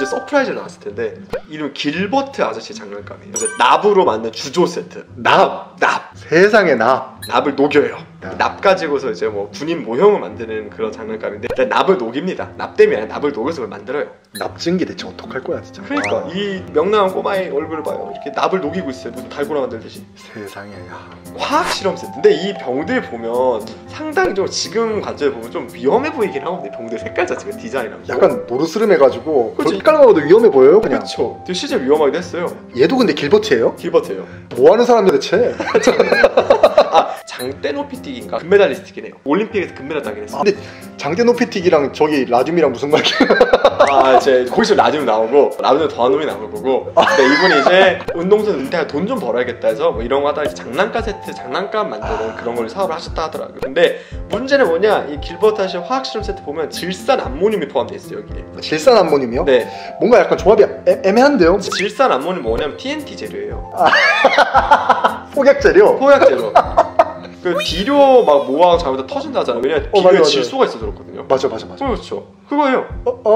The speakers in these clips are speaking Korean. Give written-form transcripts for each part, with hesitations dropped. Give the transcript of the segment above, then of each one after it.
완전 서프라이즈 나왔을 텐데 이름 길버트 아저씨 장난감이에요. 그래서 납으로 만든 주조 세트. 납! 세상에 납을 녹여요. 납 가지고서 이제 뭐 군인 모형을 만드는 그런 장난감인데 일단 납을 녹입니다. 납 때문에 아니라 납을 녹여서 그걸 만들어요. 납증기 대체 어떡할 거야 진짜. 그러니까 이 명랑한 꼬마의 얼굴을 봐요. 이렇게 납을 녹이고 있어요. 무슨 달고나 만들듯이. 세상에. 화학 실험 세트인데 이 병들 보면 상당히 좀 지금 관점에 보면 좀 위험해 보이긴 하거든요. 병들 색깔 자체가 디자인하고 약간 노르스름해가지고 그치? 색깔만 봐도 위험해 보여요 그냥. 그렇죠. 실제 위험하기도 했어요. 얘도 근데 길버트예요? 길버트예요. 뭐하는 사람이야 대체? 장대 높이 뛰기인가 금메달리스트긴 해요. 올림픽에서 금메달 따긴 했어요. 근데 장대 높이 뛰기랑 저기 라듐이랑 무슨 관계야? 이제 거기서 라디오 나오고 라디오 더한 놈이 나올 거고. 근데 이분이 이제 운동선수 은퇴하고 돈 좀 벌어야겠다 해서 뭐 이런 거 하다가 장난감 세트, 장난감 만드는 그런 걸 사업을 하셨다 하더라고요. 근데 문제는 뭐냐, 이 길버트 아저씨 화학 실험 세트 보면 질산 암모늄이 포함되어 있어요 여기에. 질산 암모늄이요? 네. 뭔가 약간 조합이 애매한데요? 질산 암모늄 뭐냐면 TNT 재료예요. 폭약 재료? 포약 재료. 그 비료 막 모아서 잘못하면 터진다 하잖아요. 왜냐면 비료에 질소가 있어서 그렇거든요. 맞아. 그렇죠. 그거예요.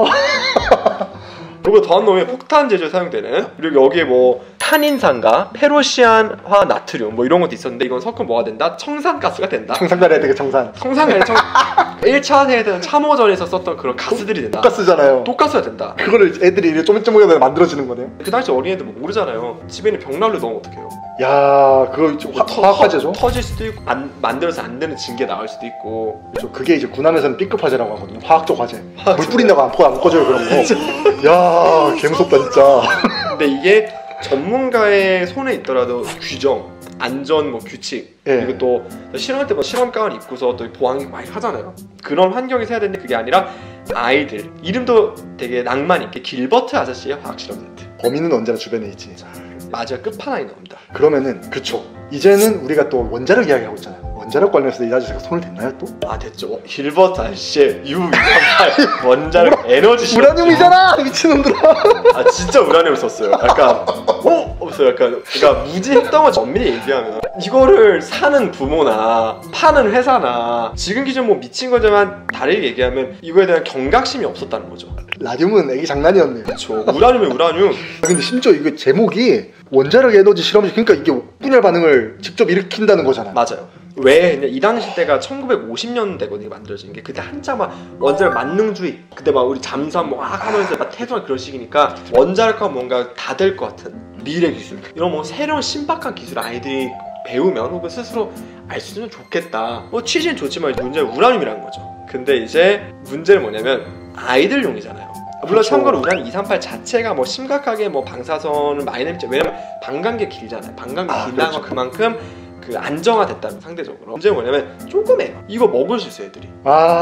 그리고 더한 놈이 폭탄 제조에 사용되는, 그리고 여기에 뭐 탄인산과 페로시안화 나트륨 뭐 이런 것도 있었는데 이건 섞으면 뭐가 된다? 청산가스가 된다. 청산가래야 되게 청산. 1차 세계대전 참호전에서 썼던 그런 가스들이 된다. 독가스잖아요. 독가스가 된다. 그거를 애들이 이렇게 쪼물쪼물하게 만들어지는 거네요. 그 당시 어린애들 뭐 모르잖아요. 집에 있는 벽난로 넣으면 어떡해요? 야, 그거 화학화재죠? 터질 수도 있고 만들어서 안 되는 징계 나올 수도 있고. 그렇죠. 그게 이제 군함에서는 B급 화재라고 하거든요. 화학적 화재. 물 뿌린다고 안 꺼져요 그런 거. 야, 개무섭다 진짜. 근데 이게 전문가의 손에 있더라도 규정, 안전 뭐 규칙, 그리고 또 실험할 때 뭐 실험가운 입고서 또 보안 많이 하잖아요. 그런 환경에서 해야 되는데 그게 아니라 아이들, 이름도 되게 낭만 있게 길버트 아저씨의 화학 실험 세트. 범인은 언제나 주변에 있지. 마지막 끝판왕이 나옵니다. 그러면은 그쵸, 이제는 우리가 또 원자력 이야기하고 있잖아요. 원자력 관련해서 이 아저씨가 손을 댔나요 또? 됐죠. 길버트 아저씨의 U238 원자력 에너지 실험. 우라늄이잖아 미친놈들아. 진짜 우라늄을 썼어요. 약간 그러니까 무지 핵덩어리 엄밀히 얘기하면 이거를 사는 부모나 파는 회사나 지금 기준 뭐 미친 거지만 다르게 얘기하면 이거에 대한 경각심이 없었다는 거죠. 라듐은 애기 장난이었네요. 그렇죠. 우라늄이 우라늄. 근데 심지어 이거 제목이 원자력 에너지 실험실, 그러니까 이게 분열 반응을 직접 일으킨다는 거잖아요. 맞아요. 왜? 이 당시 때가 1950년대거든요 만들어진 게. 그때 한참 막 원자력 만능주의, 그때 막 우리 잠수함 뭐 하면서 막 태동한 그런 시기니까 원자력과 뭔가 다 될 것 같은 미래 기술, 이런 뭐 새로운 신박한 기술 아이들이 배우면 혹은 스스로 알 수 있으면 좋겠다. 뭐 취지는 좋지만 문제는 우라늄이라는 거죠. 근데 이제 문제는 뭐냐면 아이들용이잖아요. 물론 참고로 우라늄 238 자체가 뭐 심각하게 뭐 방사선을 많이 내밀죠. 왜냐면 반감기가 길잖아요. 반감기가 길다는 건 그만큼 그 안정화됐다는, 상대적으로. 문제는 뭐냐면 조그매요. 이거 먹을 수 있어요 애들이.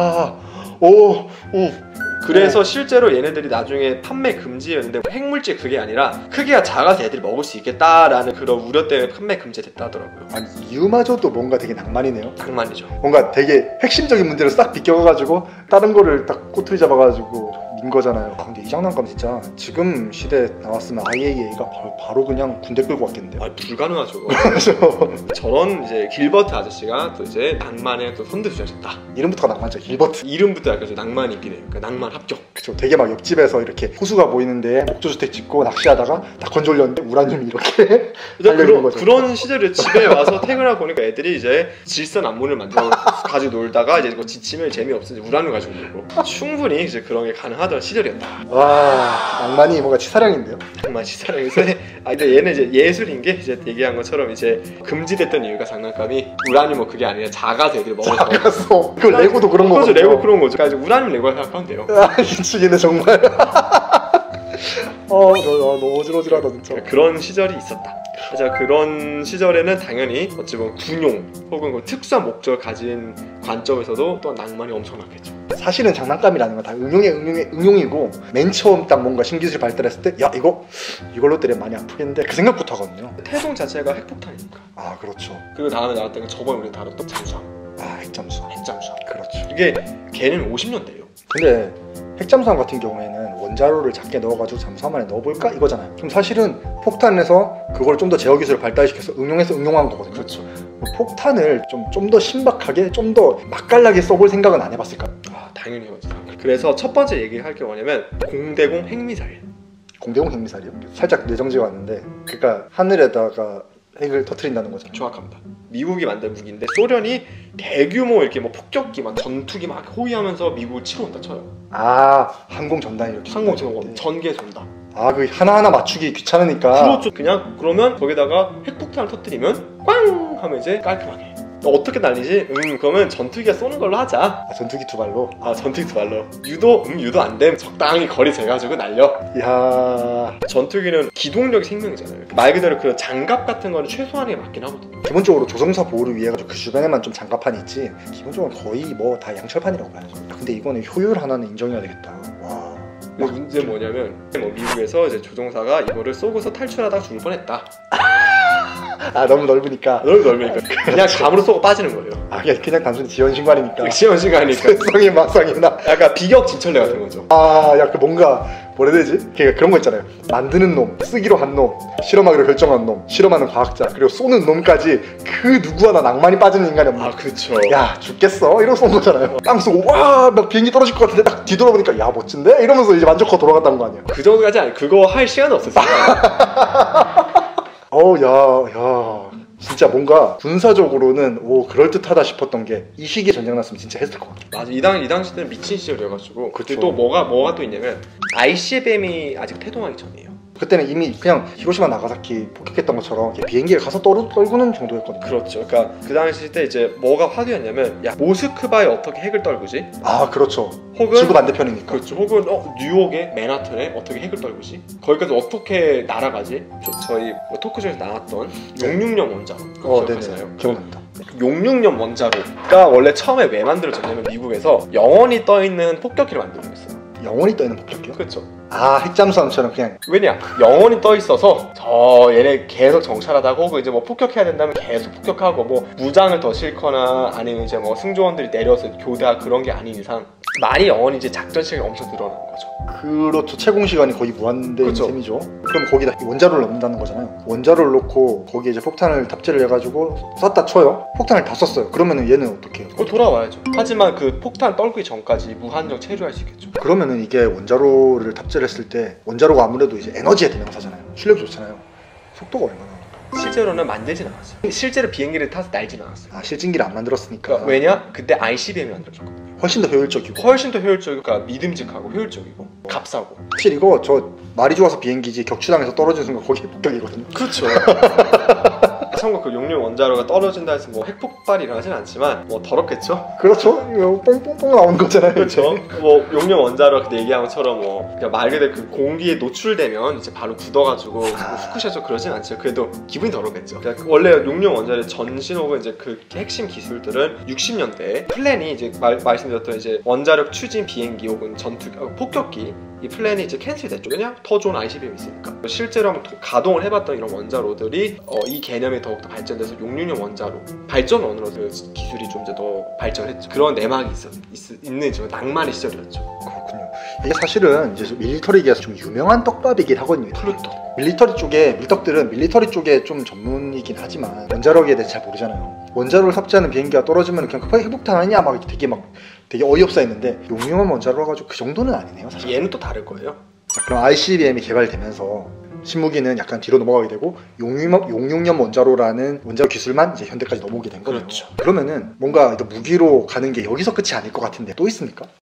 그래서 실제로 얘네들이 나중에 판매 금지였는데 핵물질 그게 아니라 크기가 작아서 애들이 먹을 수 있겠다라는 그런 우려 때문에 판매 금지됐다 하더라고요. 아니 이유마저도 뭔가 되게 낭만이네요. 낭만이죠. 뭔가 되게 핵심적인 문제를 싹 비껴가지고 다른 거를 딱 꼬투리 잡아가지고 민 거잖아요. 근데 이 장난감 진짜 지금 시대에 나왔으면 IAEA가 바로 그냥 군대 끌고 왔겠는데요. 불가능하죠. 저런 이제 길버트 아저씨가 또 이제 낭만에 또 손대주셨다. 이름부터가 낭만이죠. 길버트. 이름부터 약간 좀 낭만이 있긴 해요. 그러니까 낭만 합격. 그쵸. 되게 막 옆집에서 이렇게 호수가 보이는데 목조주택 짓고 낚시하다가 다 건져올렸는데 우라늄이 이렇게 달려있는 거죠. 그런 시절에 집에 와서 퇴근하고 보니까 애들이 이제 질산 암모늄을 만들어 가지고 놀다가 이제 지치면 재미없으니 우라늄 가지고 놀고, 충분히 이제 그런 게 가능하던 시절이었다. 와, 낭만이 뭔가 치사량인데요. 낭만 치사량에서 근데 얘는 이제 예술인 게 이제 얘기한 것처럼 이제 금지됐던 이유가 장난감이 우라늄 뭐 그게 아니라 작아서 애들이 먹어서. 작아서. 그 레고도 그런 거죠. 레고 그런 거죠. 그러니까 우라늄 레고라 생각하면 돼요. 미치겠네 정말. 너무 어지러지하다 진짜. 그런 시절이 있었다. 자, 그런 시절에는 당연히 어찌 보면 군용 혹은 그 특수한 목적을 가진 관점에서도 또 낭만이 엄청났겠죠. 사실은 장난감이라는 건 다 응용이고, 맨 처음 딱 뭔가 신기술 발달했을 때 야 이걸로 때리면 많이 아프겠는데 그 생각부터 하거든요. 태동 자체가 핵폭탄이니까. 그렇죠. 그리고 다음에 나왔던 건 저번에 우리 다뤘던 잠수함. 핵잠수함. 그렇죠. 이게 걔는 50년대예요. 근데 핵잠수함 같은 경우에는 원자로를 작게 넣어가지고 잠수함 안에 넣어볼까 이거잖아요. 그럼 사실은 폭탄에서 그걸 좀 더 제어 기술을 발달시켜서 응용한 거거든요. 그렇죠. 폭탄을 좀 더 신박하게, 좀 더 맛깔나게 써볼 생각은 안 해봤을까요? 당연히 해봤죠. 그래서 첫 번째 얘기할 게 뭐냐면 공대공 핵미사일. 공대공 핵미사일이요? 살짝 뇌정지가 왔는데 그러니까 하늘에다가 핵을 터트린다는 거잖아요. 정확합니다. 미국이 만든 무기인데 소련이 대규모 이렇게 뭐 폭격기 막 전투기 막 호위하면서 미국을 치러 온다 쳐요. 아 항공 전단 이렇게 항공 전개 쏜다. 아 그 하나하나 맞추기 귀찮으니까 그렇죠. 그냥 그러면 거기다가 핵폭탄을 터뜨리면 꽝 하면 이제 깔끔하게. 어떻게 날리지? 그러면 전투기가 쏘는 걸로 하자. 아, 전투기 두 발로. 아 전투기 두 발로. 유도 안 됨. 적당히 거리 재가지고 날려. 이야 전투기는 기동력이 생명이잖아요. 말 그대로 그런 장갑 같은 거는 최소한에 맞긴 하거든요. 기본적으로 조종사 보호를 위해 가지고 그 주변에만 좀 장갑판이 있지 기본적으로 거의 뭐 다 양철판이라고 봐야죠. 근데 이거는 효율 하나는 인정해야 되겠다. 와. 근데 문제는 뭐냐면 뭐 미국에서 이제 조종사가 이거를 쏘고서 탈출하다가 죽을 뻔했다. 아 너무 넓으니까. 너무 넓으니까 그냥 감으로 쏘고 빠지는 거예요. 아 그냥 단순히 지원 신관이니까. 시험 시간이니까 성이 막상이나. 약간 비격진천례 같은 거죠. 아 약간 뭔가 뭐라 해야 되지? 그러니까 그런 거 있잖아요. 만드는 놈, 쓰기로 한 놈, 실험하기로 결정한 놈, 실험하는 과학자, 그리고 쏘는 놈까지 그 누구 하나 낭만이 빠지는 인간이 없는. 아 그렇죠. 야 죽겠어 이러고 쏜 거잖아요. 땅 쏘고 와 막 비행기 떨어질 것 같은데 딱 뒤돌아보니까 야 멋진데? 이러면서 이제 만족하고 돌아갔다는 거 아니야. 그 정도까지 아니 그거 할 시간은 없었어요. 야 진짜 뭔가 군사적으로는 오 그럴듯하다 싶었던 게 이 시기에 전쟁 났으면 진짜 했을 것 같아. 맞아. 이 당시 때는 미친 시절이어가지고. 그쵸. 그때 또 뭐가 또 있냐면 ICBM이 아직 태동하기 전이에요. 그때는 이미 그냥 히로시마 나가사키 폭격했던 것처럼 비행기에 가서 떨구는 정도였거든요. 그렇죠. 그러니까 그 당시 때 이제 뭐가 화두였냐면 야 모스크바에 어떻게 핵을 떨구지? 아 그렇죠. 혹은 지구 반대편이니까. 그렇죠. 혹은 뉴욕의 맨하튼에 어떻게 핵을 떨구지? 거기까지 어떻게 날아가지? 저희 뭐 토크쇼에서 나왔던 666 원자로 기억하시나요? 네네 기억납니다. 666 원자로가 원래 처음에 왜 만들어졌냐면 미국에서 영원히 떠있는 폭격기를 만들고 있어요. 영원히 떠있는 폭격기요? 그렇죠. 아 핵잠수함처럼 그냥. 왜냐? 영원히 떠 있어서 얘네 계속 정찰하다가 혹은 이제 뭐 폭격해야 된다면 계속 폭격하고 뭐 무장을 더 싫거나 아니면 이제 뭐 승조원들이 내려서 교대하고 그런 게 아닌 이상 많이 영원히 이제 작전 시간이 엄청 늘어나는 거죠. 그렇죠. 채공 시간이 거의 무한대인 그렇죠. 셈이죠. 그럼 거기다 원자로를 넣는다는 거잖아요. 원자로를 넣고 거기에 이제 폭탄을 탑재를 해가지고 쐈다 쳐요. 폭탄을 다 썼어요. 그러면은 얘는 어떻게 해요? 돌아와야죠. 하지만 그 폭탄 떨기 전까지 무한정 체류할 수 있겠죠. 그러면은 이게 원자로를 탑재를 했을 때 원자로가 아무래도 이제 에너지의 대명사잖아요. 실력이 좋잖아요. 속도가 얼마나? 실제로는 만들진 않았어요. 실제로 비행기를 타서 날진 않았어요. 아 실진기를 안 만들었으니까. 그러니까 왜냐? 그때 ICBM이 만들어졌거든요. 훨씬 더 효율적이고. 훨씬 더 효율적이고 그러니까 믿음직하고 효율적이고 값싸고. 사실 이거 저 말이 좋아서 비행기지 격추당해서 떨어진 순간 거기 폭격이거든요. 그렇죠. 참고 그 용융 원자로가 떨어진다 해서 뭐 핵폭발이 일어나진 않지만 뭐 더럽겠죠? 그렇죠. 이거 뽕뽕뽕 나오는 거잖아요. 그렇죠. 뭐 용융 원자로 그때 얘기한 것처럼 뭐 그냥 말 그대로 그 공기에 노출되면 이제 바로 굳어가지고 후쿠시아죠 그러진 않죠. 그래도 기분이 더럽겠죠. 그러니까 원래 용융 원자로의 전신 혹은 이제 그 핵심 기술들은 60년대 플랜이 이제 말씀드렸던 이제 원자력 추진 비행기 혹은 폭격기 이 플랜이 이제 캔슬됐죠. 왜냐? 더 좋은 ICBM이 있으니까. 실제로 한번 가동을 해봤던 이런 원자로들이 이 개념이 더욱더 발전돼서 666 원자로 발전원으로 기술이 좀 이제 더 발전했죠. 그런 내막이 있는 좀 낭만의 시절이었죠. 그렇군요. 이게 사실은 이제 밀리터리계에서 좀 유명한 떡밥이긴 하거든요. 플루토. 밀떡들은 밀리터리 쪽에 좀 전문이긴 하지만 원자력에 대해서 잘 모르잖아요. 원자로를 탑재하는 비행기가 떨어지면 그냥 급하게 핵폭탄 아니냐 막 되게 어이없어 했는데 용융한 원자로 가지고 그 정도는 아니네요 사실. 얘는 또 다를 거예요. 자, 그럼 ICBM이 개발되면서 신무기는 약간 뒤로 넘어가게 되고 용융염 원자로라는 원자로 기술만 이제 현대까지 넘어오게 된 거죠. 그렇죠. 그러면은 뭔가 무기로 가는 게 여기서 끝이 아닐 것 같은데 또 있습니까?